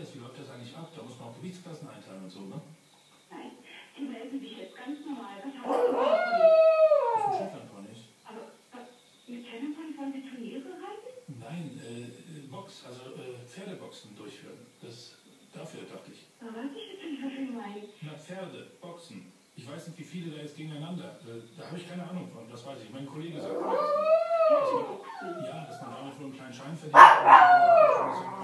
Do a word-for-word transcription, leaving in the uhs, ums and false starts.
das? Wie läuft das eigentlich ab? Da muss man auch Gewichtsklassen einteilen und so, ne? Nein, Sie melden sich jetzt ganz normal. Was haben Sie gemacht? Das sind Shetland-Ponys. Aber was, mit Shetland-Ponys wollen Sie Turniere reiten? Nein, äh, Box, also äh, Pferdeboxen durchführen. Das, dafür dachte ich. Da weiß ich jetzt nicht, was Sie meinen. Na, Pferde, Boxen. Ich weiß nicht, wie viele da jetzt gegeneinander. Äh, da habe ich keine Ahnung von, das weiß ich. Mein Kollege sagt mir das nicht. Dass man, ja, dass man damit wohl einen kleinen Schein verdient.